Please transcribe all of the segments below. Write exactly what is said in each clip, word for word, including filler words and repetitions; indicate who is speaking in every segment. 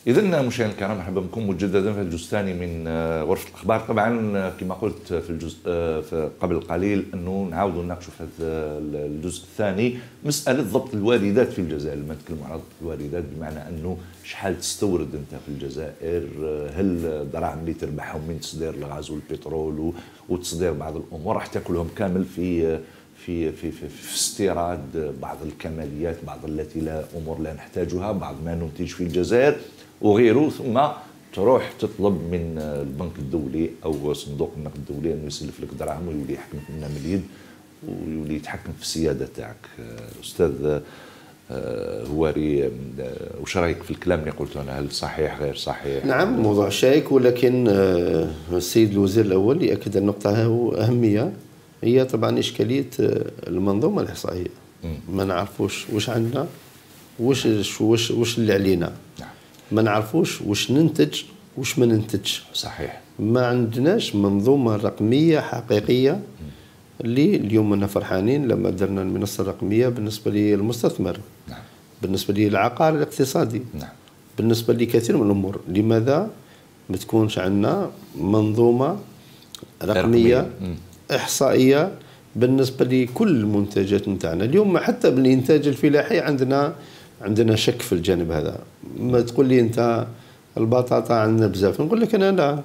Speaker 1: إذا مشاهدينا الكرام، مرحبا بكم مجددا في الجزء الثاني من غرفة الأخبار. طبعا كما قلت في الجزء قبل قليل أنه نعاودوا نناقشوا في هذا الجزء الثاني مسألة ضبط الواردات في الجزائر. لما نتكلموا على ضبط الواردات بمعنى أنه شحال تستورد أنت في الجزائر، هل الدراهم اللي تربحهم من تصدير الغاز والبترول وتصدير بعض الأمور راح تاكلهم كامل في في في في, في استيراد بعض الكماليات، بعض التي لا أمور لا نحتاجها، بعض ما ننتج في الجزائر وغيره، ثم تروح تطلب من البنك الدولي او صندوق النقد الدولي انه يسلف لك دراهم ويولي يحكم في النمليد ويولي يتحكم في السياده تاعك. استاذ هواري، وش رايك في الكلام اللي قلته انا؟ هل صحيح غير صحيح؟
Speaker 2: نعم، موضوع شائك، ولكن السيد الوزير الاول ياكد النقطه اهميه، هي طبعا اشكاليه المنظومه الاحصائيه. ما نعرفوش واش عندنا، واش واش واش اللي علينا.
Speaker 1: نعم.
Speaker 2: ما نعرفوش واش ننتج واش ما ننتجش.
Speaker 1: صحيح.
Speaker 2: ما عندناش منظومه رقميه حقيقيه اللي اليوم انا فرحانين لما درنا المنصه الرقميه بالنسبه للمستثمر.
Speaker 1: نعم.
Speaker 2: بالنسبه للعقار الاقتصادي.
Speaker 1: نعم.
Speaker 2: بالنسبه لكثير من الامور. لماذا ما تكونش عندنا منظومه رقميه, رقمية. احصائيه بالنسبه لكل المنتجات نتاعنا؟ اليوم حتى بالانتاج الفلاحي عندنا عندنا شك في الجانب هذا. ما تقول لي انت البطاطا عندنا بزاف، نقول لك انا لا،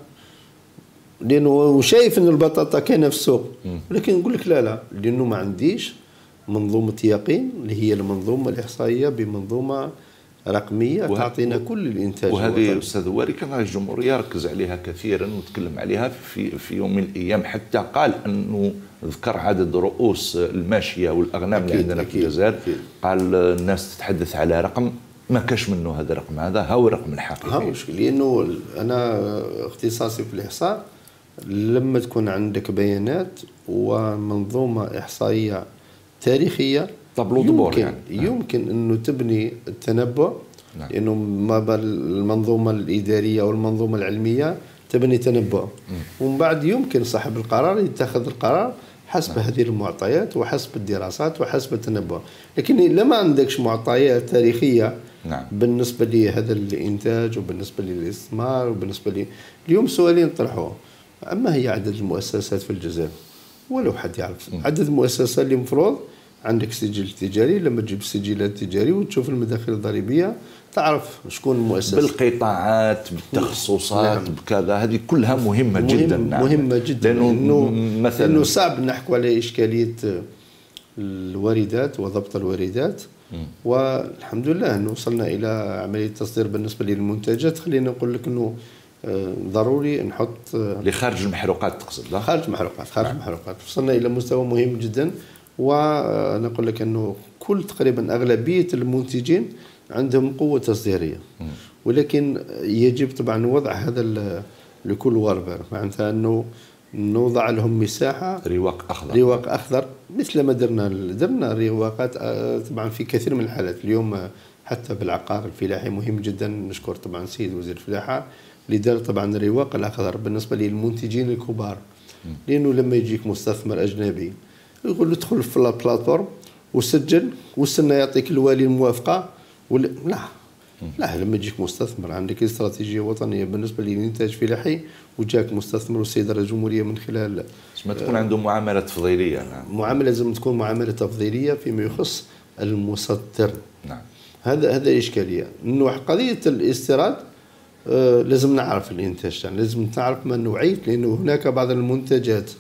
Speaker 2: لانه شايف ان البطاطا كاينه في السوق، ولكن نقول لك لا لا، لانه ما عنديش منظومه يقين اللي هي المنظومه الاحصائيه بمنظومه رقميه تعطينا كل الانتاج.
Speaker 1: وهذه استاذ واري كان رئيس الجمهوريه ركز عليها كثيرا وتكلم عليها في في يوم من الايام، حتى قال انه ذكر عدد رؤوس الماشيه والاغنام اللي عندنا في الجزائر. قال الناس تتحدث على رقم ما كاش منه هذا الرقم، هذا هو الرقم الحقيقي.
Speaker 2: ها مشكل، لانه انا اختصاصي في الاحصاء. لما تكون عندك بيانات ومنظومه احصائيه تاريخيه
Speaker 1: طابلو دبور
Speaker 2: يمكن
Speaker 1: يعني.
Speaker 2: يمكن انه تبني التنبؤ. نعم. لانه ما بال المنظومه الاداريه او المنظومه العلميه تبني تنبؤ، ومن بعد يمكن صاحب القرار يتخذ القرار حسب نعم. هذه المعطيات وحسب الدراسات وحسب التنبؤ. لكن لما عندكش معطيات تاريخيه
Speaker 1: نعم.
Speaker 2: بالنسبه لهذا الانتاج وبالنسبه للاستثمار وبالنسبه لي اليوم سؤالين طرحوه: اما هي عدد المؤسسات في الجزائر؟ ولو حد يعرف م. عدد المؤسسات اللي مفروض عندك سجل تجاري. لما تجيب السجلات التجاري وتشوف المداخل الضريبيه تعرف شكون المؤسسه
Speaker 1: بالقطاعات بالتخصصات. نعم. بكذا، هذه كلها مهمه
Speaker 2: مهم
Speaker 1: جدا. نعم.
Speaker 2: مهمه جدا،
Speaker 1: لانه مثلا
Speaker 2: انه صعب نحكوا على اشكاليه الواردات وضبط الواردات. م. والحمد لله انه وصلنا الى عمليه تصدير بالنسبه للمنتجات. خلينا نقول لك انه ضروري نحط
Speaker 1: لخارج المحروقات، تقصد؟ لا
Speaker 2: خارج المحروقات. خارج المحروقات وصلنا الى مستوى مهم جدا. ونقول لك انه كل تقريبا اغلبيه المنتجين عندهم قوه تصديريه، ولكن يجب طبعا وضع هذا لكل واربر، معناتها انه نوضع لهم مساحه
Speaker 1: رواق اخضر
Speaker 2: رواق اخضر مثل ما درنا درنا رواقات طبعا في كثير من الحالات. اليوم حتى بالعقار الفلاحي مهم جدا، نشكر طبعا السيد وزير الفلاحه اللي دار طبعا الرواق الاخضر بالنسبه للمنتجين الكبار. لانه لما يجيك مستثمر اجنبي يقول له ادخل في البلاتفورم وسجل واستنى يعطيك الوالي الموافقه ولا لا. لا، لما يجيك مستثمر عندك استراتيجيه وطنيه بالنسبه للانتاج الفلاحي وجاك مستثمر والسيد رئيس الجمهوريه من خلال
Speaker 1: ما تكون عنده معامله تفضيليه. نعم.
Speaker 2: معامله لازم تكون معامله تفضيليه فيما يخص المصدر.
Speaker 1: نعم.
Speaker 2: هذا هذا اشكاليه. انه قضيه الاستيراد آه لازم نعرف الانتاج تاعنا، لازم نعرف ما نوعيه، لانه هناك بعض المنتجات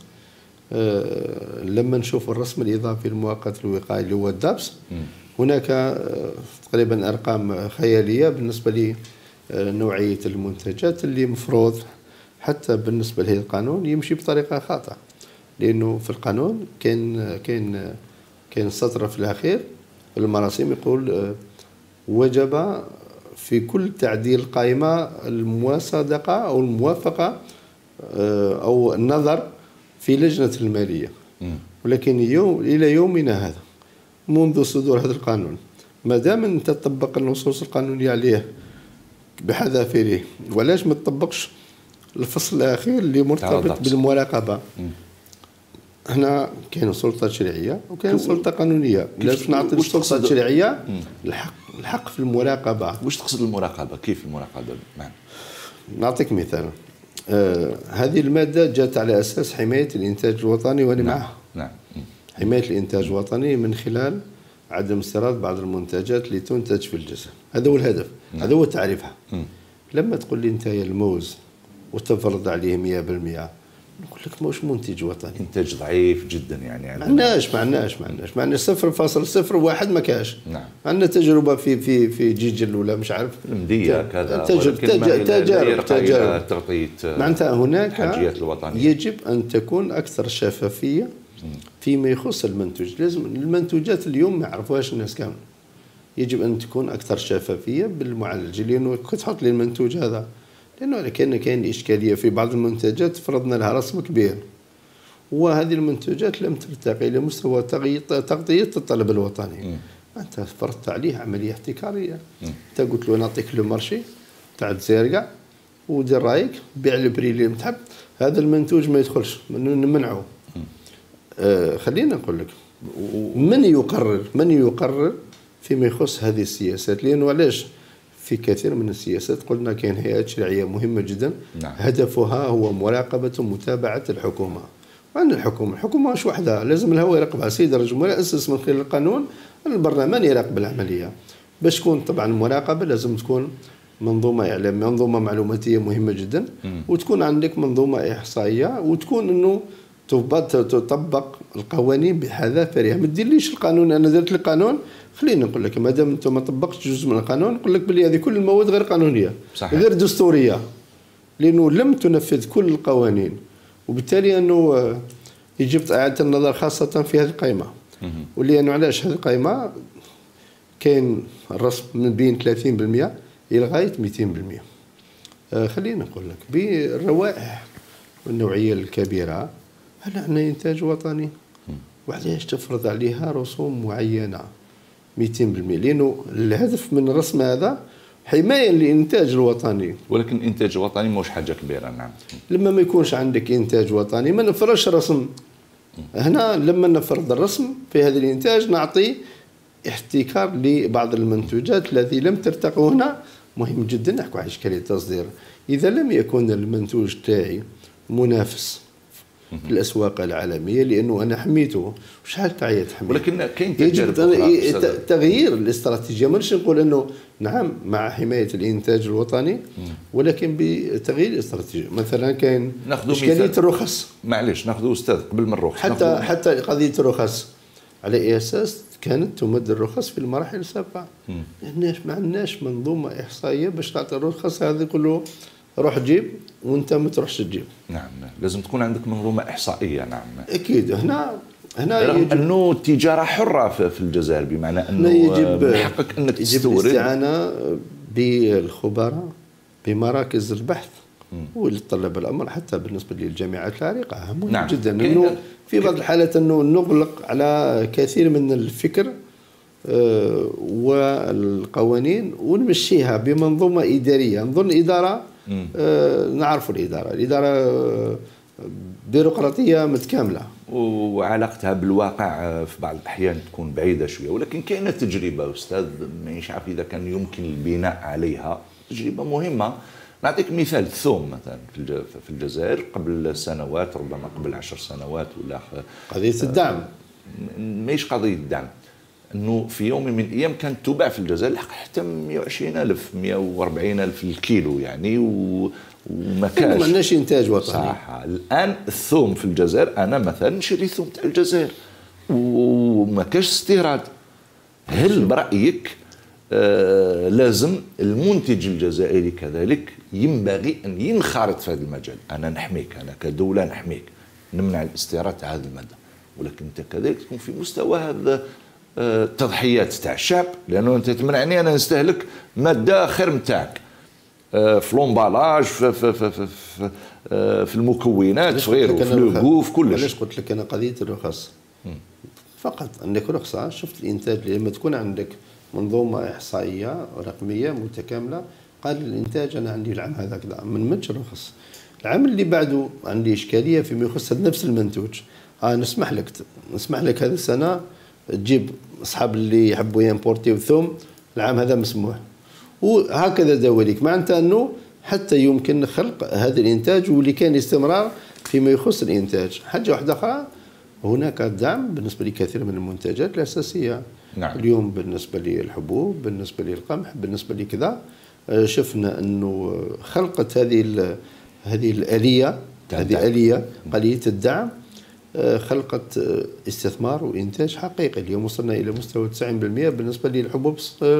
Speaker 2: آه لما نشوف الرسم الاضافي المؤقت الوقائي اللي هو الدابس، هناك آه تقريبا ارقام خياليه بالنسبه لنوعيه المنتجات اللي مفروض حتى بالنسبه لهذا القانون يمشي بطريقه خاطئه. لانه في القانون كاين كاين كاين السطر في الاخير المراسيم يقول آه وجب في كل تعديل قائمه المصادقه او الموافقه آه او النظر في لجنه الماليه. ولكن يوم الى يومنا هذا منذ صدور هذا القانون ما دام انت تطبق النصوص القانونيه عليه بحذافيره، ولاش ما تطبقش الفصل الاخير اللي مرتبط بالمراقبه؟ هنا كاين سلطه تشريعيه وكاين سلطه قانونيه. لازم نعطي السلطه التشريعيه الحق الحق في المراقبه.
Speaker 1: واش تقصد المراقبه؟ كيف المراقبه؟ نعم.
Speaker 2: نعطيك مثال. آه هذه الماده جات على اساس حمايه الانتاج الوطني وانا
Speaker 1: نعم.
Speaker 2: معها.
Speaker 1: نعم.
Speaker 2: حمايه الانتاج الوطني من خلال عدم استيراد بعض المنتجات اللي تنتج في الجزائر، هذا هو الهدف. نعم. هذا هو تعريفها. م. لما تقول لي انت يا الموز وتفرض عليه مئة بالمئة، نقول لك موش منتج وطني،
Speaker 1: انتاج ضعيف جدا يعني.
Speaker 2: ما عندناش ما عندناش ما عندناش ما عندناش صفر فاصل صفر واحد ما كاش.
Speaker 1: نعم.
Speaker 2: عندنا تجربه في في في جيجل ولا مش عارف
Speaker 1: المديه كذا
Speaker 2: تجربه تجارب تجارب
Speaker 1: تغطيه
Speaker 2: معناتها هناك
Speaker 1: الحاجيات الوطنيه.
Speaker 2: يجب ان تكون اكثر شفافيه فيما يخص المنتوج. لازم المنتوجات اليوم ما يعرفوهاش الناس كامل، يجب ان تكون اكثر شفافيه بالمعالجه، لانه كي تحط لي المنتوج هذا، لانه كان كاين اشكاليه في بعض المنتجات فرضنا لها رسم كبير وهذه المنتوجات لم ترتقي لمستوى تغطيه الطلب الوطني. انت فرضت عليه عمليه احتكاريه. انت قلت له نعطيك لو مارشي تاع الزيرقا ودير رايك بيع البري اللي متحب، هذا المنتوج ما يدخلش نمنعه. آه خلينا نقول لك من يقرر من يقرر فيما يخص هذه السياسات، لانه علاش في كثير من السياسات قلنا كاين هيئات تشريعيه مهمه جدا. نعم. هدفها هو مراقبه ومتابعه الحكومه. وعند الحكومه الحكومه مش وحدها، لازم هو يراقبها. سيد رئيس الجمهوريه اسس من خلال القانون البرلمان يراقب العمليه. باش تكون طبعا المراقبه لازم تكون منظومه اعلام منظومه معلوماتيه مهمه جدا. م. وتكون عندك منظومه احصائيه، وتكون انه تطبق القوانين بحذافيرها. ما ديرليش القانون انا درت القانون، خليني نقول لك ما دام انت ما طبقتش جزء من القانون نقول لك بلي هذه كل المواد غير قانونيه. صحيح. غير دستوريه، لانه لم تنفذ كل القوانين، وبالتالي انه يجب اعاده النظر خاصه في هذه القائمه. ولانه علاش هذه القائمه كاين الرسم من بين ثلاثين بالمئة الى غايه مئتين بالمئة. آه خليني نقول لك بالروائح والنوعيه الكبيره، هل عندنا انتاج وطني؟ وعلاش تفرض عليها رسوم معينه مئتين بالمئة؟ لانه الهدف من الرسم هذا حمايه للانتاج الوطني.
Speaker 1: ولكن الانتاج الوطني مش حاجه كبيره. نعم.
Speaker 2: لما ما يكونش عندك انتاج وطني ما نفرضش رسم. هنا لما نفرض الرسم في هذا الانتاج نعطي احتكار لبعض المنتوجات التي لم ترتقي. هنا مهم جدا نحكوا على اشكاليه التصدير. اذا لم يكن المنتوج تاعي منافس في الاسواق العالميه، لانه انا حميته وشحال تعيا تحمي،
Speaker 1: ولكن كاين
Speaker 2: يجب تغيير الاستراتيجيه. مانيش نقول انه نعم مع حمايه الانتاج الوطني، ولكن بتغيير الاستراتيجيه. مثلا كاين اشكاليه الرخص.
Speaker 1: معليش ناخذ استاذ قبل من الرخص،
Speaker 2: حتى حتى قضيه الرخص على اي اساس كانت تمد الرخص في المراحل السابقه. لاناش ما عندناش منظومه احصائيه باش تعطي الرخص هذه يقول له روح جيب وانت ما تروحش تجيب.
Speaker 1: نعم. لازم تكون عندك منظومه احصائيه. نعم.
Speaker 2: اكيد. هنا هنا
Speaker 1: رغم يجب انه التجاره حره في الجزائر، بمعنى انه
Speaker 2: يجب
Speaker 1: من حقك انك تستورد.
Speaker 2: يجب الاستعانه بالخبراء بمراكز البحث وللطلاب الامر، حتى بالنسبه للجامعات العريقه مهم. نعم. جدا انه في بعض الحالات انه نغلق على كثير من الفكر آه والقوانين ونمشيها بمنظومه اداريه. نظن اداره آه نعرف الاداره الاداره آه بيروقراطيه متكامله،
Speaker 1: وعلاقتها بالواقع في بعض الاحيان تكون بعيده شويه. ولكن كاينه تجربه استاذ مانيش عارف اذا كان يمكن البناء عليها، تجربه مهمه. نعطيك مثال الثوم مثلا في الجزائر قبل سنوات، ربما قبل عشر سنوات ولا
Speaker 2: قضيه الدعم.
Speaker 1: ماهيش قضيه الدعم، انه في يوم من الايام كانت تباع في الجزائر حتى مئة وعشرين ألف مئة وأربعين ألف الكيلو يعني، و وما كانش
Speaker 2: ما عندناش انتاج وطني.
Speaker 1: صح. الان الثوم في الجزائر انا مثلا نشري ثوم تاع الجزائر وما كاش استيراد. هل برايك آه لازم المنتج الجزائري كذلك ينبغي ان ينخرط في هذا المجال؟ انا نحميك، انا كدوله نحميك، نمنع الاستيراد تاع هذه الماده، ولكن انت كذلك تكون في مستوى هذا التضحيات تاع الشعب، لانه انت تمنعني انا نستهلك ماده خير نتاعك في لومبالاج، في في في في, في المكونات في غيره، في لوغو، في كلش.
Speaker 2: علاش قلت لك انا قضيه الرخص؟ فقط عندك رخصه، شفت الانتاج لما تكون عندك منظومه احصائيه رقميه متكامله، قال الانتاج انا عندي العام هذا كذا، من مدش الرخص. العام اللي بعده عندي اشكاليه فيما يخص نفس المنتوج، اه نسمح لك نسمح لك هذه السنه تجيب اصحاب اللي يحبوا يمبورتيو الثوم، العام هذا مسموح. وهكذا دواليك، معناتها انه حتى يمكن خلق هذا الانتاج واللي كان استمرار فيما يخص الانتاج. حاجه واحده اخرى، هناك دعم بالنسبه لكثير من المنتجات الاساسيه.
Speaker 1: نعم.
Speaker 2: اليوم بالنسبه للحبوب، بالنسبه للقمح، بالنسبه لكذا، شفنا انه خلقت هذه هذه الاليه، هذه اليه قليله الدعم، خلقت استثمار وانتاج حقيقي. اليوم وصلنا الى مستوى تسعين بالمئة بالنسبه للحبوب،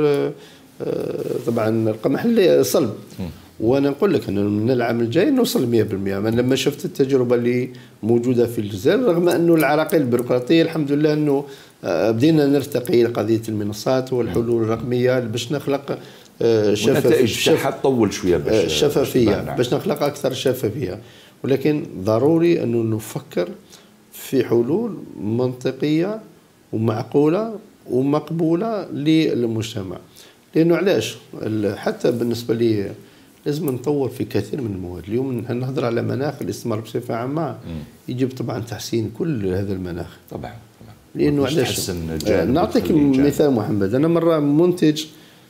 Speaker 2: طبعا القمح اللي صلب. وانا نقول لك انه من العام الجاي نوصل مئة بالمئة. من لما شفت التجربه اللي موجوده في الجزائر، رغم انه العراقيل البيروقراطيه الحمد لله انه بدينا نرتقي لقضيه المنصات والحلول الرقميه باش نخلق
Speaker 1: النتائج تاعها تطول شويه باش
Speaker 2: شفافيه، باش نخلق اكثر شفافيه. ولكن ضروري انه نفكر في حلول منطقيه ومعقوله ومقبوله للمجتمع. لانه علاش؟ حتى بالنسبه لي لازم نطور في كثير من المواد. اليوم نهضر على مناخ الاستثمار بصفه عامه، يجب طبعا تحسين كل هذا المناخ.
Speaker 1: طبعا
Speaker 2: لانه علاش؟ نعطيك مثال محمد. انا مره منتج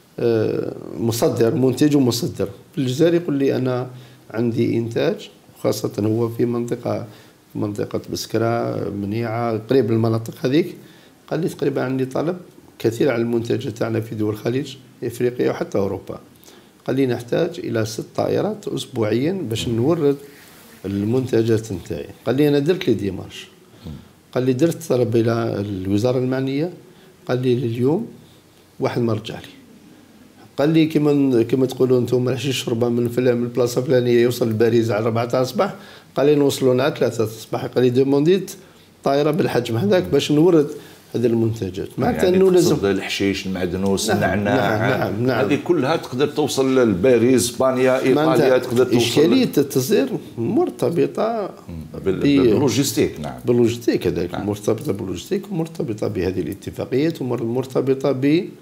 Speaker 2: مصدر منتج ومصدر في الجزائر يقول لي انا عندي انتاج، خاصه هو في منطقه منطقه بسكره منيعه قريب للمناطق هذيك. قال لي تقريبا عندي طلب كثير على المنتجات تاعنا في دول الخليج افريقيا وحتى اوروبا. قال لي نحتاج الى ست طائرات اسبوعيا باش نورد المنتجات نتاعي. قال لي انا درت لي ديمارش، قال لي درت طلب الى الوزاره المعنيه، قال لي لليوم واحد ما رجع لي. قال لي كما كما تقولوا انتم ما راحش الشربه من من البلاصه الفلانيه يوصل لباريس على أربعة تاع الصباح، قال لي نوصلوا لنا ثلاثة الصباح. قال لي دومونديت طائره بالحجم هذاك باش نورد هذه المنتجات. معناتها
Speaker 1: يعني
Speaker 2: انه لازم
Speaker 1: الحشيش، المعدنوس، النعناع،
Speaker 2: نعم نعم نعم
Speaker 1: هذه كلها تقدر توصل لباريس، اسبانيا، ايطاليا، تقدر توصل.
Speaker 2: اشكاليه التصدير مرتبطه
Speaker 1: باللوجيستيك. نعم
Speaker 2: باللوجيستيك هذاك، نعم. مرتبطه باللوجيستيك ومرتبطه بهذه الاتفاقيات ومرتبطه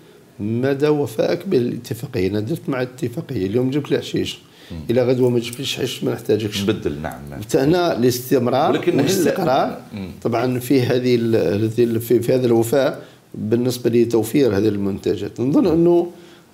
Speaker 2: بمدى وفائك بالاتفاقيه. انا درت مع الاتفاقيه اليوم جبت لي حشيش، الى غدوه ما جبتليش حشيش ما نحتاجكش
Speaker 1: نبدل. نعم
Speaker 2: هنا الاستمرار والاستقرار طبعا في هذه في, في هذا الوفاء بالنسبه لتوفير هذه المنتجات. نظن انه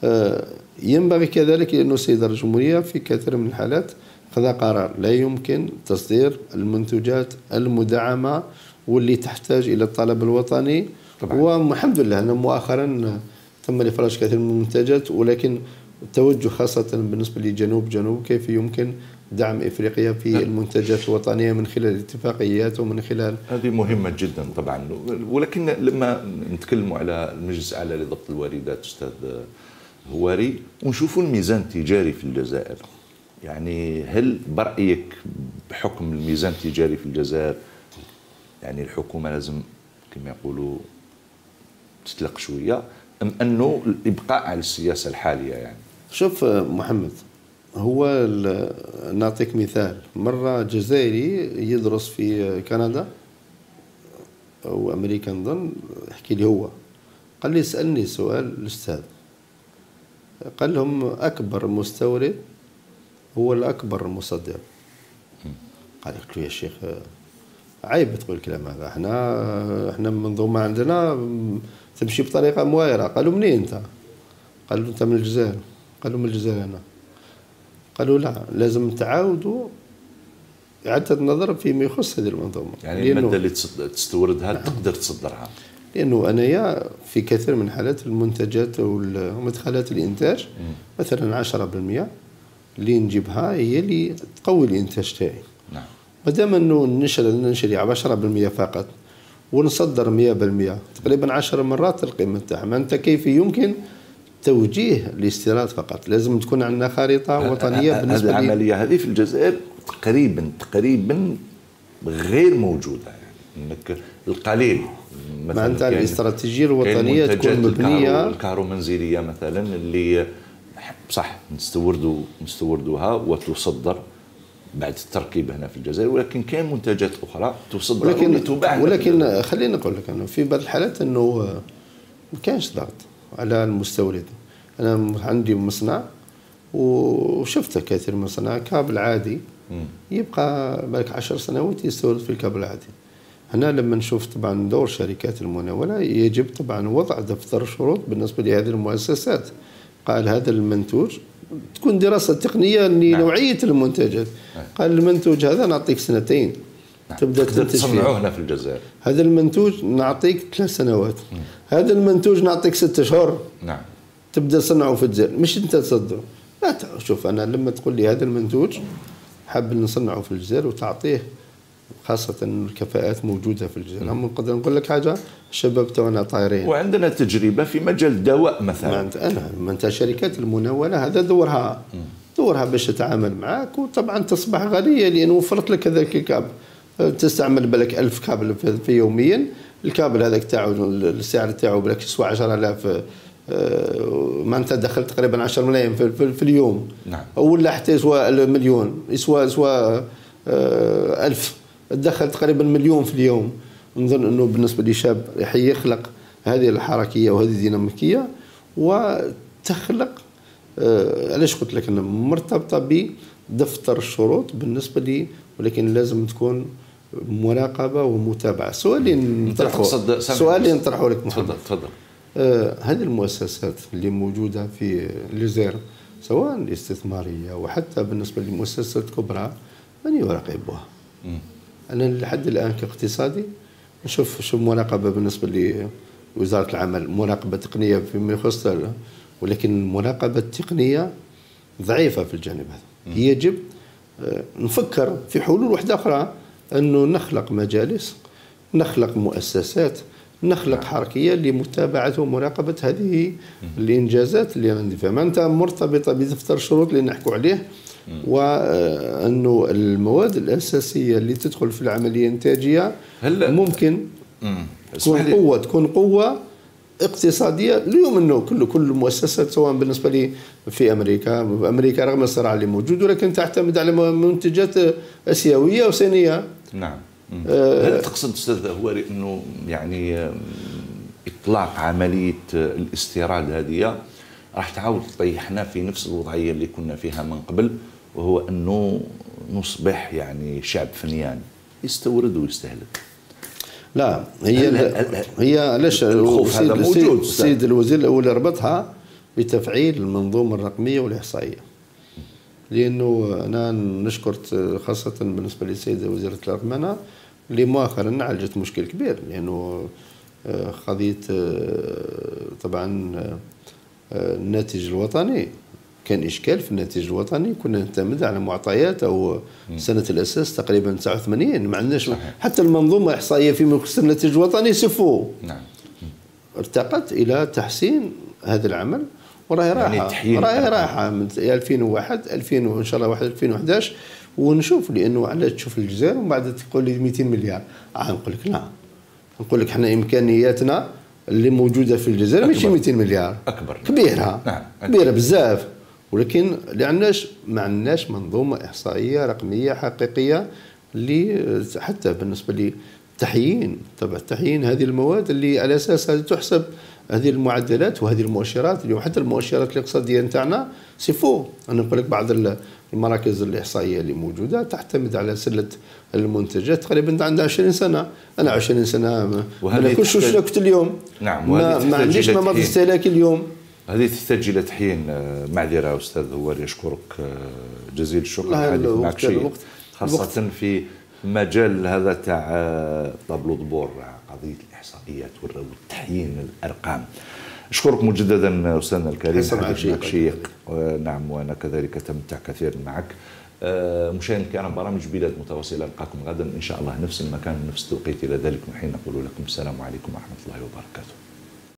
Speaker 2: ينبغي كذلك انه السيد رئيس الجمهوريه في كثير من الحالات خذ قرار لا يمكن تصدير المنتجات المدعمه واللي تحتاج الى الطلب الوطني طبعا. والحمد لله أن مؤخرا تم الافراج كثير من المنتجات، ولكن التوجه خاصة بالنسبة لجنوب جنوب كيف يمكن دعم إفريقيا في المنتجات الوطنية من خلال الاتفاقيات ومن خلال
Speaker 1: هذه مهمة جدا طبعا. ولكن لما نتكلموا على المجلس الأعلى لضبط الواردات أستاذ هواري ونشوفوا الميزان التجاري في الجزائر، يعني هل برأيك بحكم الميزان التجاري في الجزائر يعني الحكومة لازم كما يقولوا تطلق شوية أم أنه الإبقاء على السياسة الحالية؟ يعني
Speaker 2: شوف محمد، هو نعطيك مثال. مرة جزائري يدرس في كندا أو أمريكا نظن، يحكي لي هو قال لي سألني سؤال الأستاذ، قال لهم أكبر مستورد هو الأكبر مصدر. قال لك يا شيخ عيب تقول الكلام هذا، احنا احنا منظومة عندنا تمشي بطريقة موائرة. قالوا منين أنت؟ قالوا أنت من الجزائر. قالوا من الجزائر أنا. قالوا لا، لازم تعاودوا إعادة النظر فيما يخص هذه المنظومة.
Speaker 1: يعني المادة اللي تستوردها تقدر تصدرها.
Speaker 2: لأنه أنايا في كثير من حالات المنتجات ومدخلات الإنتاج م. مثلا عشرة بالمئة اللي نجيبها هي اللي تقوي الإنتاج تاعي.
Speaker 1: نعم.
Speaker 2: ما دام أنه نشري نشري عشرة بالمئة فقط ونصدر مئة بالمئة تقريبا عشر مرات القيمة تاعها. ما أنت كيف يمكن توجيه الاستيراد فقط؟ لازم تكون عندنا خريطة وطنية بالنسبة
Speaker 1: لي. العملية هذه في الجزائر تقريبا تقريبا غير موجودة، يعني انك القليل
Speaker 2: مثلا معناتها الاستراتيجية الوطنية تكون مبنية.
Speaker 1: الكهرومنزلية مثلا اللي صح نستوردوا نستوردوها وتصدر بعد التركيب هنا في الجزائر، ولكن كاين منتجات اخرى تصدر
Speaker 2: ولكن وتباع. ولكن خليني نقول لك انه في بعض الحالات انه ما كانش ضغط على المستورد. انا عندي مصنع وشفت كثير من الصناع كابل عادي يبقى بالك عشر سنوات يستورد في الكابل العادي. هنا لما نشوف طبعا دور شركات المناولة يجب طبعا وضع دفتر شروط بالنسبة لهذه المؤسسات. قال هذا المنتوج تكون دراسة تقنية لنوعية المنتجات. قال المنتوج هذا نعطيك سنتين تبدا
Speaker 1: تصنعوه هنا في الجزائر.
Speaker 2: هذا المنتوج نعطيك ثلاث سنوات. هذا المنتوج نعطيك ست اشهر.
Speaker 1: نعم.
Speaker 2: تبدا تصنعه في الجزائر، مش انت تصدره. لا شوف انا لما تقول لي هذا المنتوج حاب نصنعه في الجزائر وتعطيه، خاصة الكفاءات موجودة في الجزائر. نقدر نقول لك حاجة، الشباب تونا طايرين.
Speaker 1: وعندنا تجربة في مجال الدواء مثلا.
Speaker 2: ما انت انا ما انت شركات المناولة هذا دورها دورها باش تتعامل معك، وطبعا تصبح غنية لأنه وفرت لك هذاك الكابل. تستعمل بالك ألف كابل في يوميا، الكابل هذاك تاعو السعر تاعو بالك يسوى عشرة آلاف، ما انت دخلت تقريبا عشرة ملايين في, في, في اليوم.
Speaker 1: نعم.
Speaker 2: ولا حتى يسوى المليون، يسوى يسوى ألف، تدخل تقريبا مليون في اليوم. نظن انه بالنسبه لشاب يخلق هذه الحركيه وهذه الديناميكيه وتخلق. آه علاش قلت لك انها مرتبطه بدفتر الشروط بالنسبه لي، ولكن لازم تكون مراقبه ومتابعه. سؤالين نطرحوا سؤالين نطرحوا لك محمد.
Speaker 1: تفضل تفضل.
Speaker 2: آه هذه المؤسسات اللي موجوده في الجزائر سواء الاستثماريه وحتى بالنسبه للمؤسسات الكبرى من يراقبها؟ أنا لحد الآن كاقتصادي نشوف شو مراقبة بالنسبة لوزارة العمل، مراقبة تقنية فيما يخص، ولكن المراقبة التقنية ضعيفة في الجانب هذا. يجب نفكر في حلول واحدة أخرى، أنه نخلق مجالس، نخلق مؤسسات، نخلق حركية لمتابعة ومراقبة هذه الإنجازات اللي عندي فيها. ما أنت مرتبطة بدفتر الشروط اللي نحكوا عليه، وأنه المواد الأساسية اللي تدخل في العملية الإنتاجية ممكن تكون قوة تكون قوة اقتصادية. اليوم أنه كل كل المؤسسات سواء بالنسبة لي في أمريكا أمريكا رغم الصراع اللي موجود، ولكن تعتمد على منتجات آسيوية وصينية.
Speaker 1: نعم. هل تقصد أستاذ هواري أنه يعني إطلاق عملية الاستيراد هذه راح تعاود تطيحنا في نفس الوضعية اللي كنا فيها من قبل، وهو أنه نصبح يعني شعب فنيان يستورد ويستهلك؟
Speaker 2: لا هي هي علاش
Speaker 1: الخوف هذا موجود.
Speaker 2: السيد الوزير الأول ربطها بتفعيل المنظومة الرقمية والإحصائية، لأنه أنا نشكر خاصة بالنسبة للسيدة وزيرة الرقمنة اللي مؤخرا عالجت مشكل كبير، لأنه قضية طبعا الناتج الوطني كان إشكال في الناتج الوطني. كنا نعتمد على معطيات أو سنة الأساس تقريبا تسعة وثمانين، ما عندناش حتى المنظومة الإحصائية فيما يخص الناتج الوطني صفر.
Speaker 1: نعم.
Speaker 2: ارتقت إلى تحسين هذا العمل، وراهي راحة يعني راهي راحة من ألفين وواحد ألفين وإن شاء الله واحد ألفين وأحد عشر. ونشوف لأنه علاش تشوف الجزائر ومن بعد تقول لي مئتين مليار، آه نقول لك لا، نقول لك احنا إمكانياتنا اللي موجودة في الجزائر ماشي مئتين مليار،
Speaker 1: أكبر
Speaker 2: كبيرة.
Speaker 1: نعم.
Speaker 2: كبيرة بزاف، ولكن لعناش ما عندناش منظومة إحصائية رقمية حقيقية اللي حتى بالنسبة لتحيين تبع تحيين هذه المواد اللي على أساسها تحسب هذه المعدلات وهذه المؤشرات. اليوم حتى المؤشرات الاقتصادية نتاعنا سيفو. أنا نقول لك بعض المراكز الإحصائية اللي موجودة تعتمد على سلة المنتجات تقريبا عندها عشرين سنة. أنا عشرين سنة ما ناكلش واش كنت اليوم.
Speaker 1: نعم.
Speaker 2: ما, ما عنديش نمط استهلاكي اليوم.
Speaker 1: هذه تحتاج الى تحيين. معذره استاذ هواري، يشكرك جزيل الشكر الحديث معك شيء خاصه في مجال هذا تاع طابلو دبور، قضيه الاحصائيات والتحيين الارقام. اشكرك مجددا استاذنا الكريم، حديث شيق. نعم، وانا كذلك تمتع كثيرا معك. مشاهدينا الكرام، برامج بلاد متواصله، القاكم غدا ان شاء الله نفس المكان نفس التوقيت. الى ذلك من حين نقول لكم السلام عليكم ورحمه الله وبركاته.